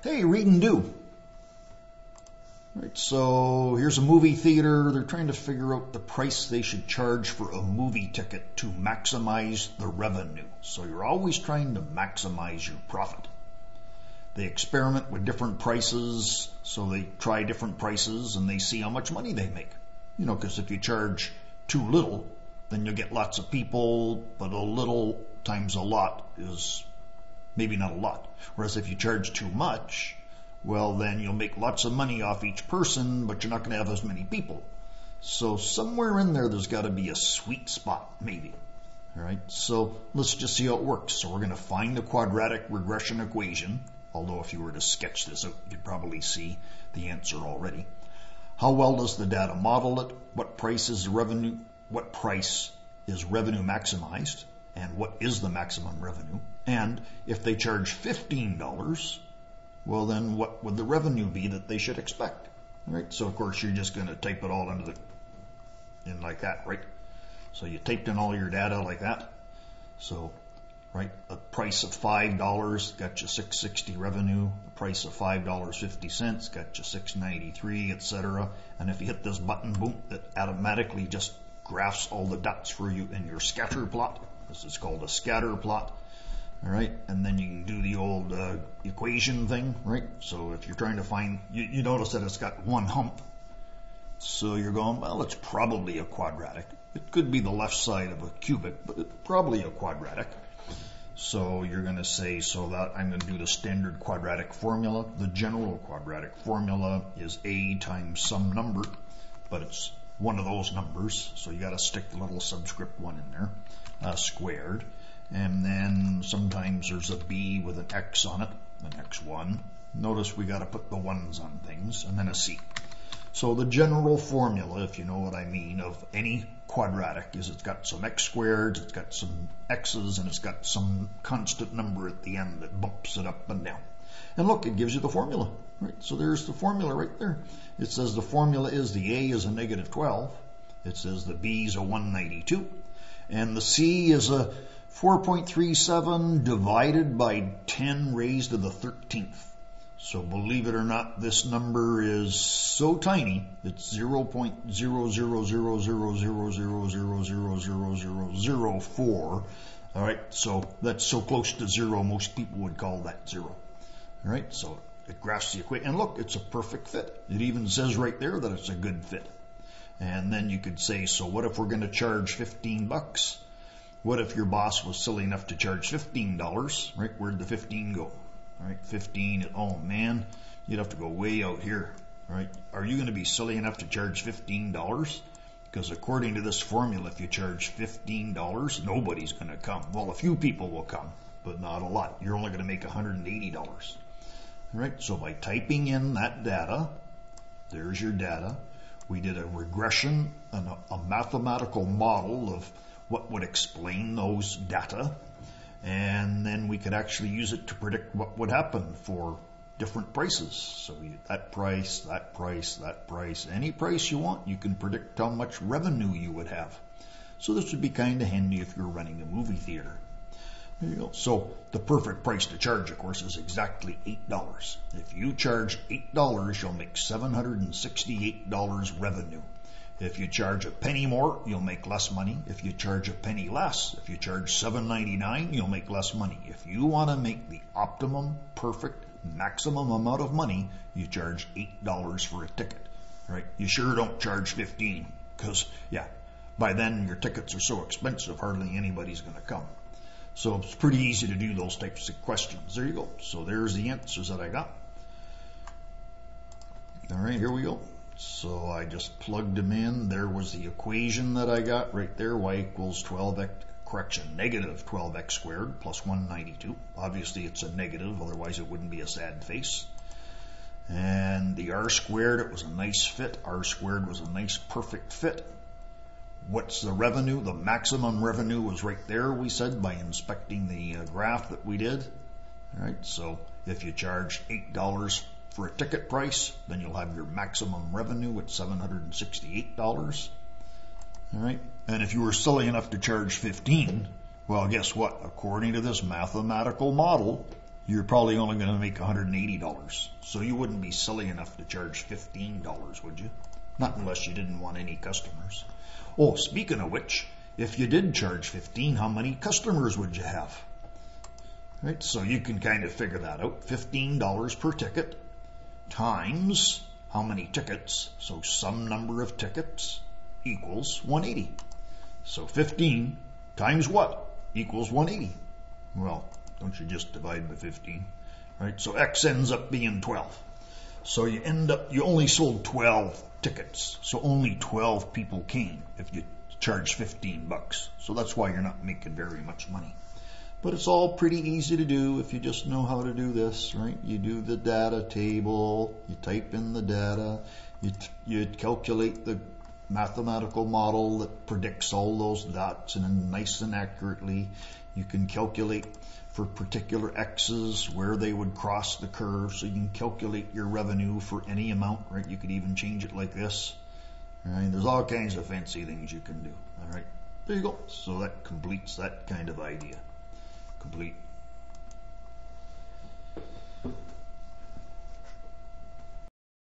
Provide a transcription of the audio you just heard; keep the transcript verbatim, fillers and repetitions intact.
Hey, read and do. Right, so here's a movie theater. They're trying to figure out the price they should charge for a movie ticket to maximize the revenue. So you're always trying to maximize your profit. They experiment with different prices, so they try different prices and they see how much money they make. You know, because if you charge too little, then you'll get lots of people, but a little times a lot is maybe not a lot. Whereas if you charge too much, well, then you'll make lots of money off each person, but you're not going to have as many people. So somewhere in there, there's got to be a sweet spot, maybe. All right, so let's just see how it works. So we're going to find the quadratic regression equation, although if you were to sketch this out, you'd probably see the answer already. How well does the data model it? What price is the revenue? What price is revenue maximized? And what is the maximum revenue? And if they charge fifteen dollars, well, then what would the revenue be that they should expect? Right? So, of course, you're just going to type it all into the, in like that, right? So you typed in all your data like that. So, right, a price of five dollars got you six hundred sixty revenue. A price of five dollars and fifty cents got you six hundred ninety-three, et cetera. And if you hit this button, boom, it automatically just graphs all the dots for you in your scatter plot. This is called a scatter plot. All right, and then you can do the old uh, equation thing, right? So if you're trying to find, you, you notice that it's got one hump. So you're going, well, it's probably a quadratic. It could be the left side of a cubic, but it's probably a quadratic. So you're going to say, so that I'm going to do the standard quadratic formula. The general quadratic formula is a times some number, but it's one of those numbers. So you got to stick the little subscript one in there, uh, squared. And then sometimes there's a b with an x on it, an x one. Notice we got to put the ones on things, and then a c. So the general formula, if you know what I mean, of any quadratic is it's got some x squared, it's got some x's, and it's got some constant number at the end that bumps it up and down. And look, it gives you the formula. Right? So there's the formula right there. It says the formula is the a is a negative twelve. It says the b is a one ninety-two. And the c is a four point three seven divided by ten raised to the thirteenth. So believe it or not, this number is so tiny, it's zero point zero zero zero zero zero zero zero zero zero zero zero four. All right, so that's so close to zero, most people would call that zero. All right, so it graphs the equation. And look, it's a perfect fit. It even says right there that it's a good fit. And then you could say, so what if we're going to charge fifteen bucks? What if your boss was silly enough to charge fifteen dollars, right? Where'd the fifteen go? All right, fifteen, oh man, you'd have to go way out here, right? Are you going to be silly enough to charge fifteen dollars? Because according to this formula, if you charge fifteen dollars, nobody's going to come. Well, a few people will come, but not a lot. You're only going to make one hundred eighty dollars. All right, so by typing in that data, there's your data. We did a regression and a, a mathematical model of what would explain those data, and then we could actually use it to predict what would happen for different prices. So you, that price, that price, that price, any price you want, you can predict how much revenue you would have. So this would be kind of handy if you're running a movie theater. There you go. So the perfect price to charge, of course, is exactly eight dollars. If you charge eight dollars, you'll make seven hundred sixty-eight dollars revenue. If you charge a penny more, you'll make less money. If you charge a penny less, if you charge seven ninety-nine, you'll make less money. If you want to make the optimum, perfect, maximum amount of money, you charge eight dollars for a ticket. Right? You sure don't charge fifteen dollars because, yeah, by then your tickets are so expensive, hardly anybody's going to come. So it's pretty easy to do those types of questions. There you go. So there's the answers that I got. All right, here we go. So I just plugged them in. There was the equation that I got right there. Y equals twelve x, correction, negative twelve x squared plus one ninety-two. Obviously it's a negative, otherwise it wouldn't be a sad face. And the r squared, it was a nice fit. R squared was a nice perfect fit. What's the revenue? The maximum revenue was right there, we said, by inspecting the uh, graph that we did. All right, so if you charge eight dollars for a ticket price, then you'll have your maximum revenue at seven hundred sixty-eight dollars. All right, and if you were silly enough to charge fifteen dollars, well, guess what? According to this mathematical model, you're probably only going to make one hundred eighty dollars. So you wouldn't be silly enough to charge fifteen dollars, would you? Not unless you didn't want any customers. Oh, speaking of which, if you did charge fifteen dollars, how many customers would you have? Right, so you can kind of figure that out. fifteen dollars per ticket times how many tickets, so some number of tickets equals one hundred eighty. So fifteen times what equals one hundred eighty? Well, don't you just divide by fifteen, right? So X ends up being twelve. So you end up, you only sold twelve tickets. So only twelve people came if you charge fifteen bucks. So that's why you're not making very much money. But it's all pretty easy to do if you just know how to do this, right? You do the data table, you type in the data, you, you calculate the mathematical model that predicts all those dots and then nice and accurately. You can calculate for particular X's where they would cross the curve, so you can calculate your revenue for any amount, right? You could even change it like this, right? There's all kinds of fancy things you can do, all right? There you go. So that completes that kind of idea. Complete.